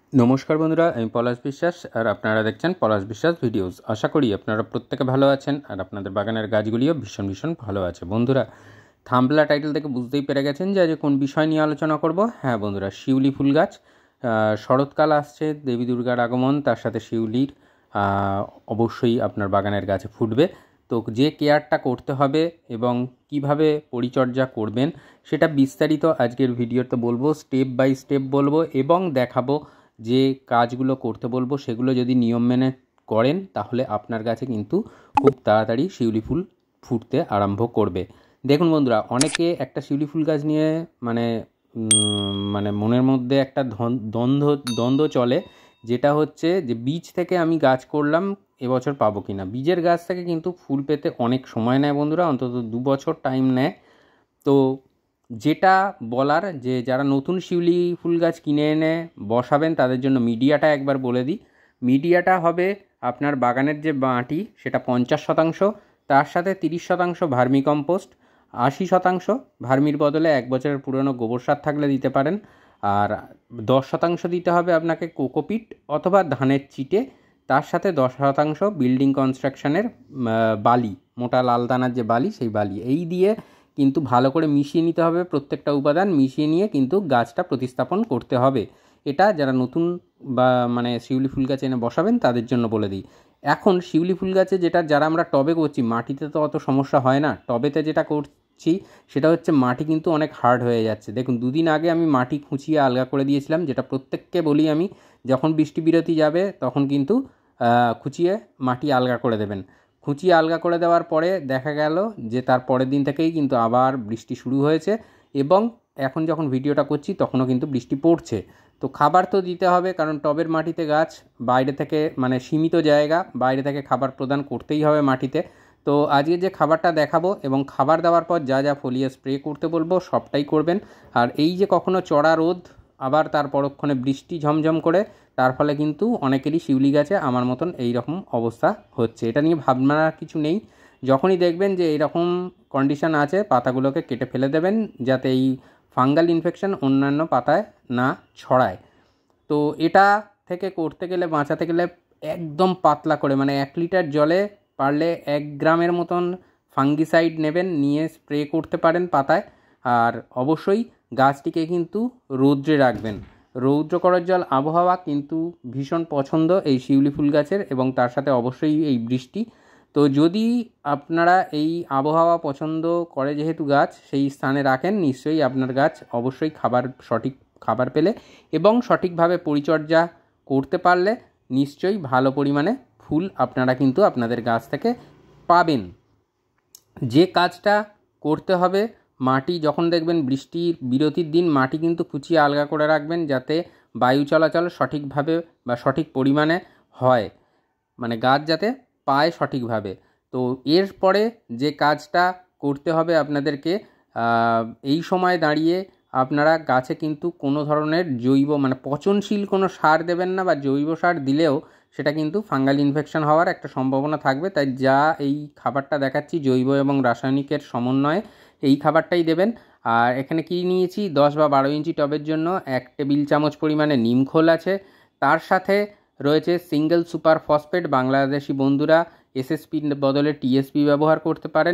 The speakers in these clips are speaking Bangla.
नमस्कार बंधुरा আমি পলাশ বিশ্বাস আর আপনারা দেখছেন পলাশ বিশ্বাস ভিডিওস। আশা করি আপনারা প্রত্যেকে ভালো আছেন আর আপনাদের বাগানের গাছগুলিও ভীষণ ভীষণ ভালো আছে। বন্ধুরা থাম্বনেল টাইটেল থেকে বুঝতেই পেরে গেছেন যে আজ কোন বিষয় নিয়ে আলোচনা করব। হ্যাঁ বন্ধুরা, শিউলি ফুল গাছ। শরৎকাল আসছে, দেবী দুর্গার আগমন, তার সাথে শিউলির অবশ্যই আপনার বাগানের গাছে ফুটবে। তো যে কেয়ারটা করতে হবে এবং কিভাবে পরিচর্যা করবেন সেটা বিস্তারিত আজকের ভিডিওতে বলবো, স্টেপ বাই স্টেপ বলবো এবং দেখাবো যে কাজগুলো করতে বলবো সেগুলো যদি নিয়ম মেনে করেন তাহলে আপনার গাছে কিন্তু খুব তাড়াতাড়ি শিউলি ফুল ফুটতে আরম্ভ করবে। দেখুন বন্ধুরা, অনেকে একটা শিউলি ফুল গাছ নিয়ে মানে মনের মধ্যে একটা দ্বন্দ্ব চলে, যেটা হচ্ছে যে বীজ থেকে আমি গাছ করলাম, এবছর পাবো কি না। বীজের গাছ থেকে কিন্তু ফুল পেতে অনেক সময় নেয় বন্ধুরা, অন্তত 2 বছর টাইম নেয়। তো যেটা বলার, যে যারা নতুন শিউলি ফুল গাছ কিনে এনে বসাবেন তাদের জন্য মিডিয়াটা একবার বলে দিই। মিডিয়াটা হবে আপনার বাগানের যে মাটি সেটা 50%, তার সাথে 30% ভার্মি কম্পোস্ট, 80% ভার্মির বদলে 1 বছরের পুরনো গোবর সার থাকলে দিতে পারেন, আর 10% দিতে হবে আপনাকে কোকোপিট অথবা ধানের চিটে, তার সাথে 10% বিল্ডিং কনস্ট্রাকশনের বালি, মোটা লাল দানার যে বালি সেই বালি, এই দিয়ে কিন্তু ভালো করে মিশিয়ে নিতে হবে। প্রত্যেকটা উপাদান মিশিয়ে নিয়ে কিন্তু গাছটা প্রতিস্থাপন করতে হবে। এটা যারা নতুন বা শিউলি ফুল গাছ এনে বসাবেন তাদের জন্য বলে দিই। এখন শিউলি ফুল গাছে যেটা যারা আমরা টবে করছি, মাটিতে তো অত সমস্যা হয় না। টবেতে যেটা করছি সেটা হচ্ছে মাটি কিন্তু অনেক হার্ড হয়ে যাচ্ছে। দেখুন, 2 দিন আগে আমি মাটি খুঁচিয়ে আলগা করে দিয়েছিলাম, যেটা প্রত্যেককে বলি আমি, যখন বৃষ্টি বিরতি যাবে তখন কিন্তু খুঁচিয়ে মাটি আলগা করে দেবেন। খুঁচিয়ে আলগা করে দেওয়ার পরে দেখা গেল যে তার পরের দিন থেকেই কিন্তু আবার বৃষ্টি শুরু হয়েছে এবং এখন যখন ভিডিওটা করছি তখনও কিন্তু বৃষ্টি পড়ছে। তো খাবার তো দিতে হবে, কারণ টবের মাটিতে গাছ বাইরে থেকে সীমিত জায়গা, বাইরে থেকে খাবার প্রদান করতেই হবে মাটিতে। তো আজকে যে খাবারটা দেখাবো এবং খাবার দেওয়ার পর যা যা ফলিয়ে স্প্রে করতে বলবো সবটাই করবেন। আর এই যে কখনো চড়া রোদ আবার তার পরক্ষণে বৃষ্টি ঝমঝম করে, তার ফলে কিন্তু অনেকেরই শিউলি গাছে আমার মতন এই রকম অবস্থা হচ্ছে। এটা নিয়ে ভাবনার কিছু নেই। যখনই দেখবেন যে এইরকম কন্ডিশন আছে, পাতাগুলোকে কেটে ফেলে দেবেন যাতে এই ফাঙ্গাল ইনফেকশন অন্যান্য পাতায় না ছড়ায়। তো এটা থেকে করতে গেলে, বাঁচাতে গেলে একদম পাতলা করে 1 লিটার জলে পারলে 1 গ্রামের মতন ফাঙ্গিসাইড নেবেন, নিয়ে স্প্রে করতে পারেন পাতায়। আর অবশ্যই গাছটিকে কিন্তু রৌদ্রে রাখবেন। রৌদ্রকর জল আবহাওয়া কিন্তু ভীষণ পছন্দ এই শিউলি ফুল গাছের, এবং তার সাথে অবশ্যই এই বৃষ্টি। তো যদি আপনারা এই আবহাওয়া পছন্দ করে যেহেতু গাছ সেই স্থানে রাখেন, নিশ্চয়ই আপনার গাছ অবশ্যই সঠিক খাবার পেলে এবং সঠিকভাবে পরিচর্যা করতে পারলে নিশ্চয়ই ভালো পরিমাণে ফুল আপনারা কিন্তু আপনাদের গাছ থেকে পাবেন। যে কাজটা করতে হবে, মাটি যখন দেখবেন বৃষ্টির বিরতির দিন মাটি কিন্তু কুচিয়ে আলগা করে রাখবেন, যাতে বায়ু চলাচল সঠিকভাবে বা সঠিক পরিমাণে হয়, গাছ যাতে পায় সঠিকভাবে। তো এরপরে যে কাজটা করতে হবে আপনাদেরকে, এই সময় দাঁড়িয়ে আপনারা গাছে কিন্তু কোনো ধরনের জৈব পচনশীল কোনো সার দেবেন না, বা জৈব সার দিলেও সেটা কিন্তু ফাঙ্গাল ইনফেকশন হওয়ার একটা সম্ভাবনা থাকবে। তাই যা এই খাবারটা দেখাচ্ছি জৈব এবং রাসায়নিকের সমন্বয়ে এই খাবারটাই দেবেন। আর এখানে কি নিয়েছি, 10 বা 12 ইঞ্চি টবের জন্য 1 টেবিল চামচ পরিমাণে নিমখোল আছে, তার সাথে রয়েছে সিঙ্গেল সুপার ফসফেট। বাংলাদেশি বন্ধুরা এসএসপির বদলে টিএসপি ব্যবহার করতে পারেন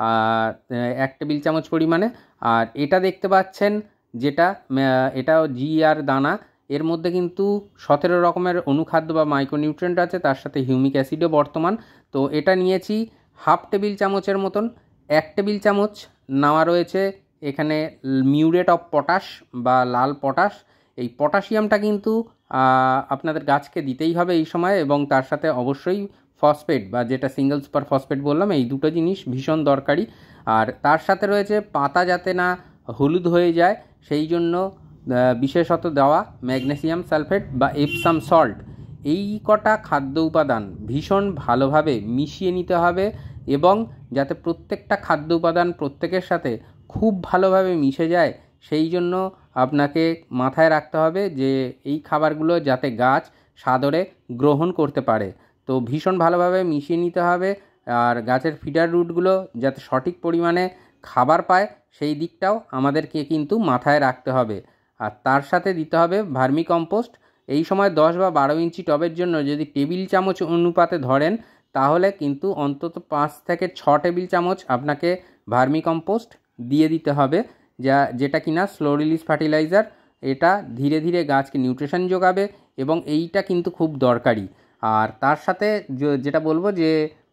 1 টেবিল চামচ পরিমাণে। আর এটা দেখতে পাচ্ছেন যেটা, এটাও জিআর দানা, এর মধ্যে কিন্তু 17 রকমের অনুখাদ্য বা মাইক্রোনিউট্রিয়েন্ট আছে, তার সাথে হিউমিক অ্যাসিডও বর্তমান। তো এটা নিয়েছি 1/2 টেবিল চামচের মতন। 1 টেবিল চামচ নেওয়া রয়েছে এখানে মিউরেট অফ পটাশ বা লাল পটাশ। এই পটাশিয়ামটা কিন্তু আপনাদের গাছকে দিতেই হবে এই সময়, এবং তার সাথে অবশ্যই ফসফেট বা যেটা সিঙ্গেল সুপার ফসফেট বললাম, এই দুটো জিনিস ভীষণ দরকারি। আর তার সাথে রয়েছে পাতা যাতে না হলুদ হয়ে যায় সেই জন্য বিশেষত দেওয়া ম্যাগনেসিয়াম সালফেট বা এপসাম সল্ট। এই কটা খাদ্য উপাদান ভীষণ ভালোভাবে মিশিয়ে নিতে হবে, এবং যাতে প্রত্যেকটা খাদ্য উপাদান প্রত্যেকের সাথে খুব ভালোভাবে মিশে যায় সেই জন্য আপনাকে মাথায় রাখতে হবে যে এই খাবারগুলো যাতে গাছ সাদরে গ্রহণ করতে পারে। তো ভীষণ ভালোভাবে মিশিয়ে নিতে হবে, আর গাছের ফিডার রুটগুলো যাতে সঠিক পরিমাণে খাবার পায় সেই দিকটাও আমাদেরকে কিন্তু মাথায় রাখতে হবে। আর তার সাথে দিতে হবে ভার্মি কম্পোস্ট, এই সময় 10 বা 12 ইঞ্চি টবের জন্য যদি টেবিল চামচ অনুপাতে ধরেন তাহলে কিন্তু অন্তত 5 থেকে 6 টেবিল চামচ আপনাকে ভার্মি কম্পোস্ট দিয়ে দিতে হবে, যেটা কিনা স্লো রিলিজ ফার্টিলাইজার। এটা ধীরে ধীরে গাছকে নিউট্রিশন যোগাবে এবং এইটা কিন্তু খুব দরকারি। আর তার সাথে যেটা বলবো যে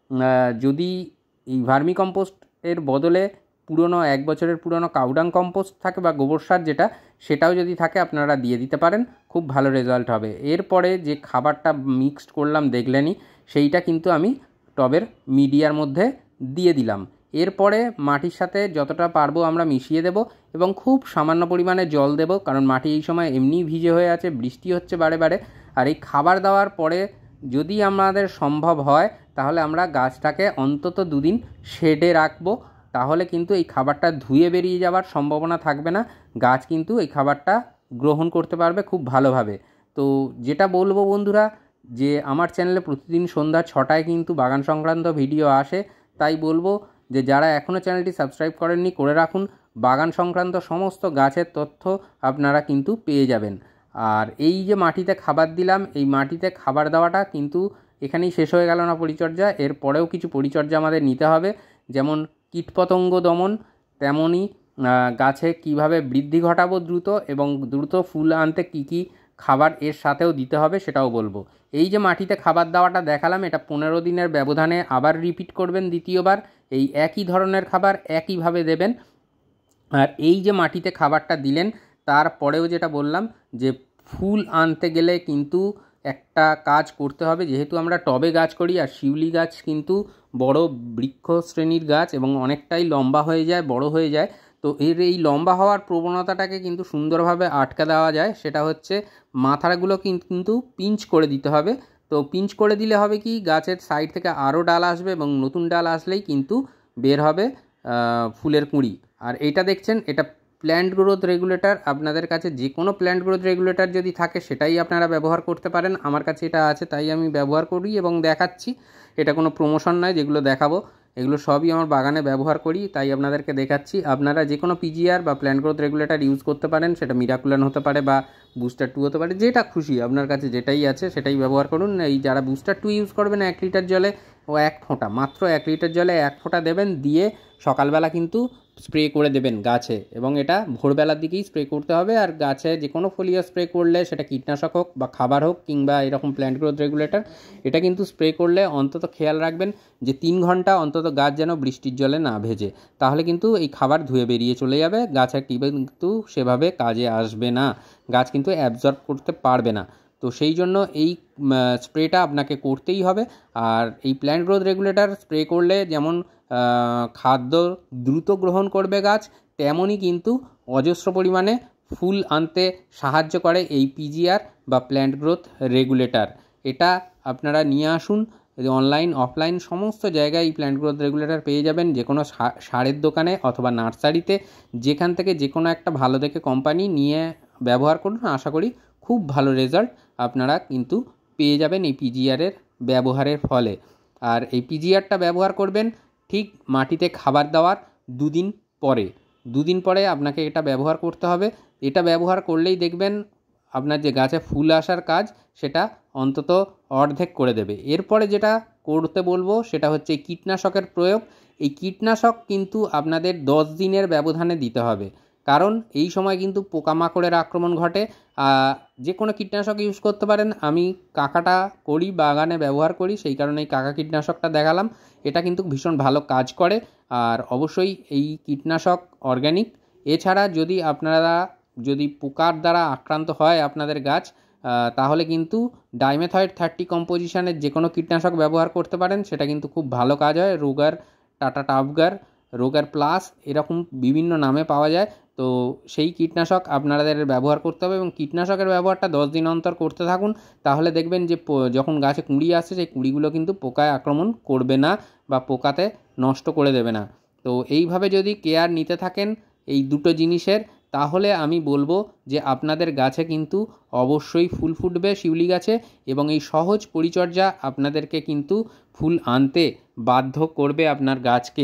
যদি এই ভার্মি কম্পোস্টের বদলে পুরনো 1 বছরের পুরনো কাউডাং কম্পোস্ট থাকে বা গোবর সার সেটাও যদি থাকে আপনারা দিয়ে দিতে পারেন, খুব ভালো রেজাল্ট হবে। এরপরে যে খাবারটা মিক্সড করলাম দেখলেনই, সেইটা কিন্তু আমি টবের মিডিয়ার মধ্যে দিয়ে দিলাম। এরপরে মাটির সাথে যতটা পারবো আমরা মিশিয়ে দেব এবং খুব সামান্য পরিমাণে জল দেব, কারণ মাটি এই সময় এমনিই ভিজে হয়ে আছে, বৃষ্টি হচ্ছে বারে বারে। আর এই খাবার দেওয়ার পরে যদি আমাদের সম্ভব হয় তাহলে আমরা গাছটাকে অন্তত 2 দিন শেডে রাখবো, তাহলে কিন্তু এই খাবারটা ধুয়ে বেরিয়ে যাওয়ার সম্ভাবনা থাকবে না, গাছ কিন্তু এই খাবারটা গ্রহণ করতে পারবে খুব ভালোভাবে। তো যেটা বলবো বন্ধুরা, যে আমার চ্যানেলে প্রতিদিন সন্ধ্যা 6টায় কিন্তু বাগান সংক্রান্ত ভিডিও আসে, তাই বলবো যে যারা এখনও চ্যানেলটি সাবস্ক্রাইব করেননি করে রাখুন, বাগান সংক্রান্ত সমস্ত গাছের তথ্য আপনারা কিন্তু পেয়ে যাবেন। আর এই যে মাটিতে খাবার দিলাম, এই মাটিতে খাবার দেওয়াটা কিন্তু এখানেই শেষ হয়ে গেল না পরিচর্যা, এর পরেও কিছু পরিচর্যা আমাদের নিতে হবে, যেমন কীটপতঙ্গ দমন, তেমনই গাছে কিভাবে বৃদ্ধি ঘটাবো দ্রুত এবং দ্রুত ফুল আনতে কী কী খাবার এর সাথেও দিতে হবে সেটাও বলবো। এই যে মাটিতে খাবার দেওয়াটা দেখালাম, এটা 15 দিনের ব্যবধানে আবার রিপিট করবেন দ্বিতীয়বার, এই একই ধরনের খাবার একইভাবে দেবেন। আর এই যে মাটিতে খাবারটা দিলেন তারপরেও যেটা বললাম যে ফুল আনতে গেলে কিন্তু একটা কাজ করতে হবে, যেহেতু আমরা টবে গাছ করি আর শিউলি গাছ কিন্তু বড় বৃক্ষ শ্রেণীর গাছ এবং অনেকটাই লম্বা হয়ে যায়, বড় হয়ে যায়। তো এই লম্বা হওয়ার প্রবণতাটাকে কিন্তু সুন্দরভাবে আটকে দেওয়া যায়, সেটা হচ্ছে মাথাগুলো কিন্তু পিঞ্চ করে দিতে হবে। তো পিঞ্চ করে দিলে হবে কি, গাছের সাইড থেকে আরও ডাল আসবে এবং নতুন ডাল আসলেই কিন্তু বের হবে ফুলের কুঁড়ি। আর এইটা দেখছেন, এটা প্ল্যান্ট গ্রোথ রেগুলেটর। আপনাদের কাছে যে কোনো প্ল্যান্ট গ্রোথ রেগুলেটর যদি থাকে সেটাই আপনারা ব্যবহার করতে পারেন। আমার কাছে এটা আছে তাই আমি ব্যবহার করি এবং দেখাচ্ছি, এটা কোনো প্রমোশন নয় যেগুলো দেখাবো, এগুলো সবই আমার বাগানে ব্যবহার করি তাই আপনাদেরকে দেখাচ্ছি। আপনারা যে কোনো পিজিআর বা প্ল্যান্ট গ্রোথ রেগুলেটর ইউজ করতে পারেন, সেটা মিরাকুলান হতে পারে বা বুস্টার 2 হতে পারে, যেটা খুশি আপনার কাছে যেটাই আছে সেটাই ব্যবহার করুন। এই যারা বুস্টার 2 ইউজ করবেন 1 লিটার জলে 1 ফোঁটা, মাত্র 1 লিটার জলে 1 ফোঁটা দেবেন, দিয়ে সকালবেলা কিন্তু স্প্রে করে দেবেন গাছে, এবং এটা ভোরবেলার দিকেই স্প্রে করতে হবে। আর গাছে যে কোনো ফলিয়া স্প্রে করলে, সেটা কীটনাশক হোক বা খাবার হোক কিংবা এরকম প্ল্যান্ট গ্রোথ রেগুলেটর, এটা কিন্তু স্প্রে করলে অন্তত খেয়াল রাখবেন যে 3 ঘন্টা অন্তত গাছ যেন বৃষ্টির জলে না ভেজে, তাহলে কিন্তু এই খাবার ধুয়ে বেরিয়ে চলে যাবে, গাছে কিন্তু সেভাবে কাজে আসবে না, গাছ কিন্তু অ্যাবজর্ব করতে পারবে না। তো সেই জন্য এই স্প্রেটা আপনাকে করতেই হবে। আর এই প্ল্যান্ট গ্রোথ রেগুলেটর স্প্রে করলে যেমন খাদ্য দ্রুত গ্রহণ করবে গাছ, তেমনই কিন্তু অজস্র পরিমাণে ফুল আনতে সাহায্য করে এই পিজিআর বা প্ল্যান্ট গ্রোথ রেগুলেটর। এটা আপনারা নিয়ে আসুন, অনলাইন অফলাইন সমস্ত জায়গায় এই প্ল্যান্ট গ্রোথ রেগুলেটর পেয়ে যাবেন, যে কোনো সারের দোকানে অথবা নার্সারিতে, যেখান থেকে যে কোনো একটা ভালো দেখে কোম্পানি নিয়ে ব্যবহার করুন, আশা করি খুব ভালো রেজাল্ট আপনারা কিন্তু পেয়ে যাবেন এই পিজিআরের ব্যবহারের ফলে। আর এই পিজিআরটা ব্যবহার করবেন ঠিক মাটিতে খাবার দেওয়ার 2 দিন পরে আপনাকে এটা ব্যবহার করতে হবে। এটা ব্যবহার করলেই দেখবেন আপনার যে গাছে ফুল আসার কাজ সেটা অন্তত অর্ধেক করে দেবে। এরপরে যেটা করতে বলবো সেটা হচ্ছে কীটনাশকের প্রয়োগ। এই কীটনাশক কিন্তু আপনাদের 10 দিনের ব্যবধানে দিতে হবে, কারণ এই সময় কিন্তু পোকামাকড়ের আক্রমণ ঘটে। যে কোনো কীটনাশক ইউজ করতে পারেন, আমি কাকাটা করি, বাগানে ব্যবহার করি, সেই কারণে এই কাকা কীটনাশকটা দেখালাম। এটা কিন্তু ভীষণ ভালো কাজ করে। আর অবশ্যই এই কীটনাশক অর্গ্যানিক। এছাড়া যদি আপনারা পোকার দ্বারা আক্রান্ত হয় আপনাদের গাছ, তাহলে কিন্তু ডাইমেথয়েড 30 কম্পোজিশনের যে কোনো কীটনাশক ব্যবহার করতে পারেন, সেটা কিন্তু খুব ভালো কাজ হয়। Rogor, Tata Tafgor, Rogor plus, এরকম বিভিন্ন নামে পাওয়া যায়। তো সেই কীটনাশক আপনাদের ব্যবহার করতে হবে এবং কীটনাশকের ব্যবহারটা 10 দিন অন্তর করতে থাকুন, তাহলে দেখবেন যে যখন গাছে কুঁড়ি আসছে সেই কুঁড়িগুলো কিন্তু পোকায় আক্রমণ করবে না বা পোকাতে নষ্ট করে দেবে না। তো এইভাবে যদি কেয়ার নিতে থাকেন এই দুটো জিনিসের, তাহলে আমি বলবো যে আপনাদের গাছে কিন্তু অবশ্যই ফুল ফুটবে শিউলি গাছে, এবং এই সহজ পরিচর্যা আপনাদেরকে কিন্তু ফুল আনতে বাধ্য করবে আপনার গাছকে।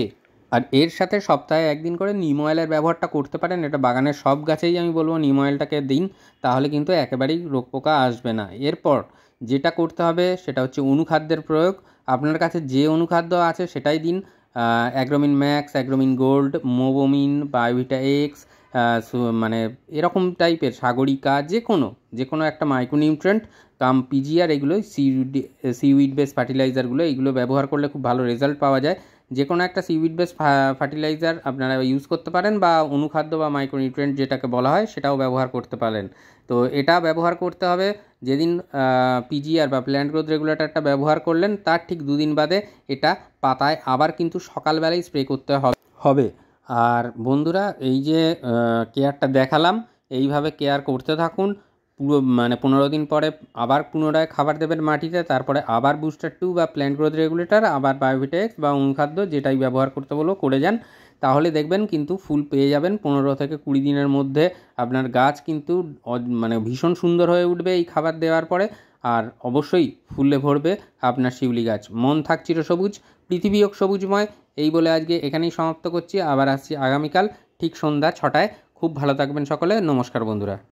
আর এর সাথে সপ্তাহে একদিন করে নিম অয়েলের ব্যবহারটা করতে পারেন। এটা বাগানের সব গাছেই আমি বলবো নিম অয়েলটাকে দিন, তাহলে কিন্তু একেবারেই রোগ পোকা আসবে না। এরপর যেটা করতে হবে সেটা হচ্ছে অনুখাদ্যের প্রয়োগ। আপনার কাছে যে অনুখাদ্য আছে সেটাই দিন। Agromin Max, Agromin Gold, Mobomin, Biovita X, মানে এরকম টাইপের সাগরিকা, যে কোনো একটা মাইক্রোনিউট্রেন্ট কাম পিজিআর, এগুলো সিউইড বেস ফার্টিলাইজারগুলো, এইগুলো ব্যবহার করলে খুব ভালো রেজাল্ট পাওয়া যায়। যে কোনো একটা সিউইড বেস ফার্টিলাইজার আপনারা ইউজ করতে পারেন, বা অনুখাদ্য বা মাইক্রোনিউট্রিয়েন্ট যেটাকে বলা হয় সেটাও ব্যবহার করতে পারেন। তো এটা ব্যবহার করতে হবে যেদিন পিজিআর বা প্ল্যান্ট গ্রোথ রেগুলেটরটা ব্যবহার করলেন তার ঠিক 2 দিন বাদে এটা পাতায় আবার কিন্তু সকালবেলায় স্প্রে করতে হবে। আর বন্ধুরা, এই যে কেয়ারটা দেখালাম, এইভাবে কেয়ার করতে থাকুন। পুরো মানে 15 দিন পরে আবার পুনরায় খাবার দেবেন মাটিতে, তারপরে আবার বুস্টার 2 বা প্ল্যান্ট গ্রোথ রেগুলেটর, আবার বায়োভিটা এক্স বা অনুখাদ্য যেটাই ব্যবহার করতে বলবো করে যান। তাহলে দেখবেন কিন্তু ফুল পেয়ে যাবেন 15 থেকে 20 দিনের মধ্যে। আপনার গাছ কিন্তু মানে ভীষণ সুন্দর হয়ে উঠবে এই খাবার দেওয়ার পরে। আর অবশ্যই ফুলে ভরবে আপনার শিউলি গাছ। মন থাক চিরসবুজ, পৃথিবী হোক সবুজময়। এই বলে আজকে এখানেই সমাপ্ত করছি। আবার আসছি আগামীকাল ঠিক সন্ধ্যা 6টায়। খুব ভালো থাকবেন সকলে। নমস্কার বন্ধুরা।